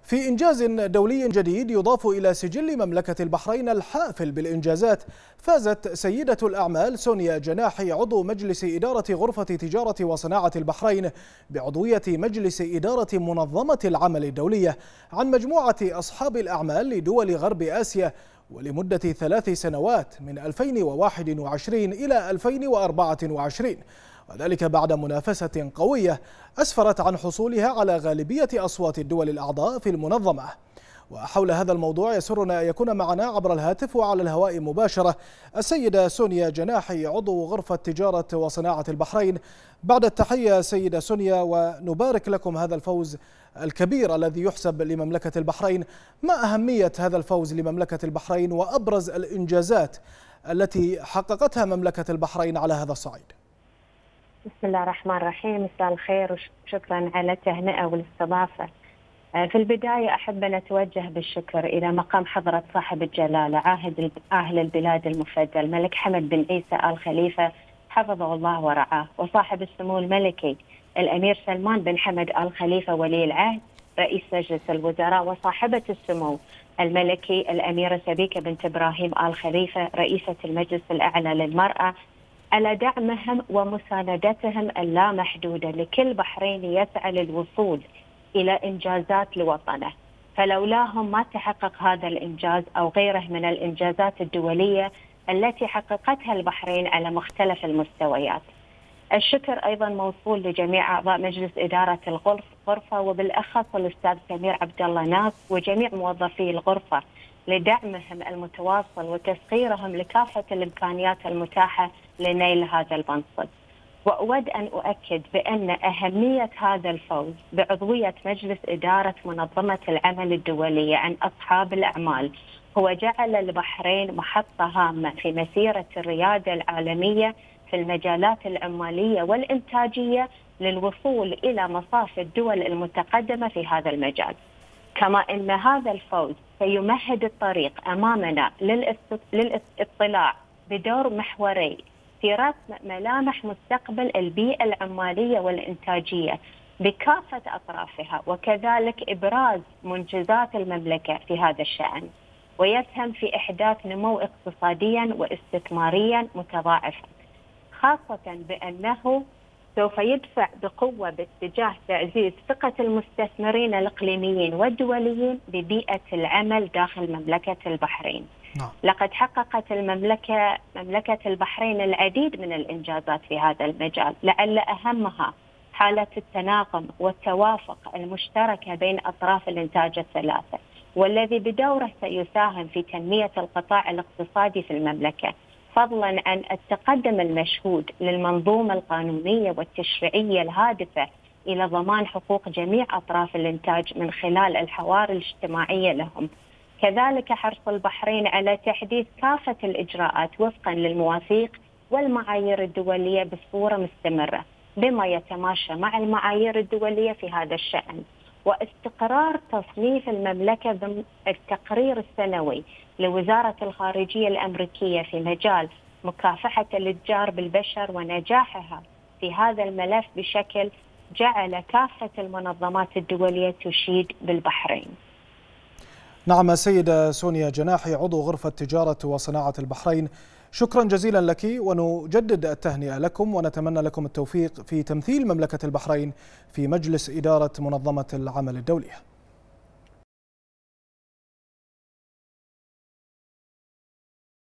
في إنجاز دولي جديد يضاف إلى سجل مملكة البحرين الحافل بالإنجازات، فازت سيدة الأعمال سونيا جناحي عضو مجلس إدارة غرفة تجارة وصناعة البحرين بعضوية مجلس إدارة منظمة العمل الدولية عن مجموعة أصحاب الأعمال لدول غرب آسيا ولمدة 3 سنوات من 2021 إلى 2024، وذلك بعد منافسة قوية أسفرت عن حصولها على غالبية أصوات الدول الأعضاء في المنظمة. وحول هذا الموضوع يسرنا أن يكون معنا عبر الهاتف وعلى الهواء مباشرة السيدة سونيا جناحي عضو غرفة تجارة وصناعة البحرين. بعد التحية سيدة سونيا، ونبارك لكم هذا الفوز الكبير الذي يحسب لمملكة البحرين. ما أهمية هذا الفوز لمملكة البحرين وأبرز الإنجازات التي حققتها مملكة البحرين على هذا الصعيد؟ بسم الله الرحمن الرحيم، مساء الخير وشكرا على التهنئة والاستضافة. في البداية أحب أن أتوجه بالشكر إلى مقام حضرة صاحب الجلالة عاهل البلاد المفدى الملك حمد بن عيسى آل خليفة حفظه الله ورعاه، وصاحب السمو الملكي الأمير سلمان بن حمد آل خليفة ولي العهد رئيس مجلس الوزراء، وصاحبة السمو الملكي الأميرة سبيكة بنت إبراهيم آل خليفة رئيسة المجلس الأعلى للمرأة، على دعمهم ومساندتهم اللامحدودة لكل بحريني يسعى للوصول إلى إنجازات لوطنه، فلولاهم ما تحقق هذا الإنجاز أو غيره من الإنجازات الدولية التي حققتها البحرين على مختلف المستويات. الشكر أيضا موصول لجميع أعضاء مجلس إدارة الغرفة، وبالأخص الأستاذ سمير عبد الله ناس وجميع موظفي الغرفة لدعمهم المتواصل وتسخيرهم لكافة الإمكانيات المتاحة لنيل هذا المنصب. وأود أن أؤكد بأن أهمية هذا الفوز بعضوية مجلس إدارة منظمة العمل الدولية عن أصحاب الأعمال هو جعل البحرين محطة هامة في مسيرة الريادة العالمية في المجالات العمالية والإنتاجية للوصول إلى مصاف الدول المتقدمة في هذا المجال. كما أن هذا الفوز سيمهد الطريق أمامنا للاطلاع بدور محوري في رسم ملامح مستقبل البيئة العمالية والإنتاجية بكافة أطرافها، وكذلك إبراز منجزات المملكة في هذا الشأن، ويسهم في إحداث نمو اقتصاديا واستثماريا متضاعفا، خاصة بأنه سوف يدفع بقوة باتجاه تعزيز ثقة المستثمرين الإقليميين والدوليين ببيئة العمل داخل مملكة البحرين. لقد حققت مملكة البحرين العديد من الإنجازات في هذا المجال، لعل أهمها حالة التناغم والتوافق المشتركة بين أطراف الإنتاج الثلاثة، والذي بدوره سيساهم في تنمية القطاع الاقتصادي في المملكة، فضلا عن التقدم المشهود للمنظومة القانونية والتشريعية الهادفة إلى ضمان حقوق جميع أطراف الإنتاج من خلال الحوار الاجتماعية لهم. كذلك حرص البحرين على تحديث كافة الإجراءات وفقا للمواثيق والمعايير الدولية بصورة مستمرة بما يتماشى مع المعايير الدولية في هذا الشأن، واستقرار تصنيف المملكة ضمن التقرير السنوي لوزارة الخارجية الأمريكية في مجال مكافحة الإتجار بالبشر ونجاحها في هذا الملف بشكل جعل كافة المنظمات الدولية تشيد بالبحرين. نعم، السيدة سونيا جناحي عضو غرفة تجارة وصناعة البحرين، شكرا جزيلا لك، ونجدد التهنئة لكم ونتمنى لكم التوفيق في تمثيل مملكة البحرين في مجلس إدارة منظمة العمل الدولية.